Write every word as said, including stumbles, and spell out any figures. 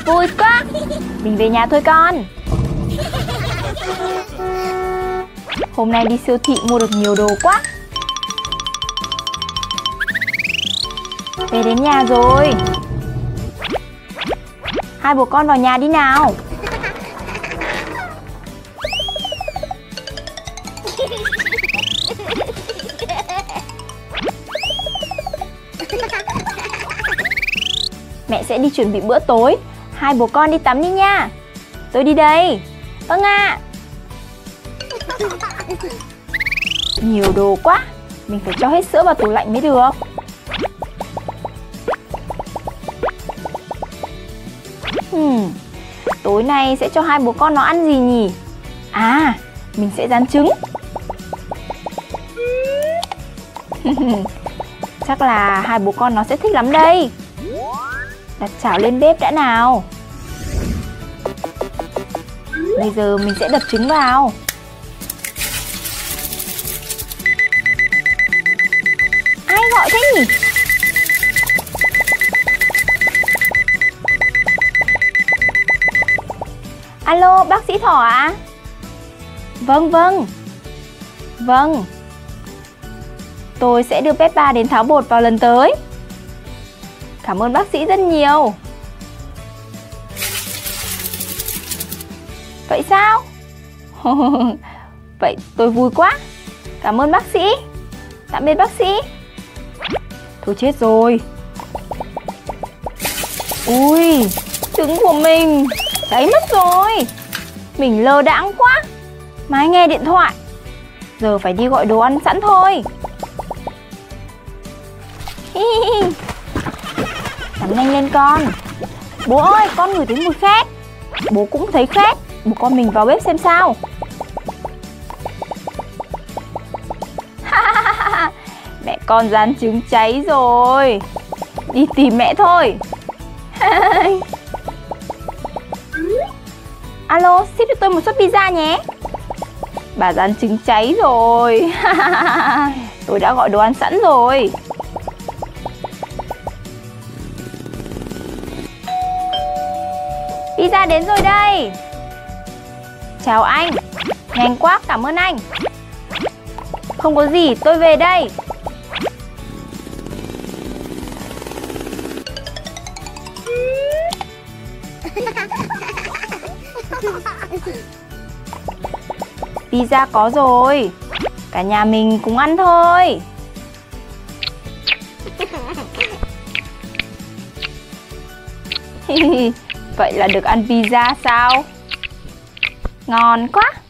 Vui quá. Mình về nhà thôi con. Hôm nay đi siêu thị mua được nhiều đồ quá. Về đến nhà rồi. Hai bố con vào nhà đi nào. Mẹ sẽ đi chuẩn bị bữa tối. Hai bố con đi tắm đi nha. Tôi đi đây. Vâng ạ. Nhiều đồ quá. Mình phải cho hết sữa vào tủ lạnh mới được. Hmm. Tối nay sẽ cho hai bố con nó ăn gì nhỉ? À, mình sẽ rán trứng. Chắc là hai bố con nó sẽ thích lắm đây. Đặt chảo lên bếp đã nào. Bây giờ mình sẽ đập trứng vào. Ai gọi thế nhỉ? Alo, bác sĩ Thỏ ạ? À? Vâng, vâng. Vâng. Tôi sẽ đưa Peppa đến tháo bột vào lần tới. Cảm ơn bác sĩ rất nhiều. Vậy sao? Vậy tôi vui quá. Cảm ơn bác sĩ. Tạm biệt bác sĩ. Thôi chết rồi. Ui, trứng của mình cháy mất rồi. Mình lơ đãng quá. Mãi nghe điện thoại. Giờ phải đi gọi đồ ăn sẵn thôi. Tắm nhanh lên con. Bố ơi, con ngửi thấy mùi khét. Bố cũng thấy khét. Bố con mình vào bếp xem sao. Mẹ con rán trứng cháy rồi. Đi tìm mẹ thôi. Alo, ship cho tôi một suất pizza nhé. Bà rán trứng cháy rồi. Tôi đã gọi đồ ăn sẵn rồi. Pizza đến rồi đây. Chào anh. Nhanh quá, cảm ơn anh. Không có gì, tôi về đây. Pizza có rồi. Cả nhà mình cùng ăn thôi. Vậy là được ăn pizza sao? Ngon quá.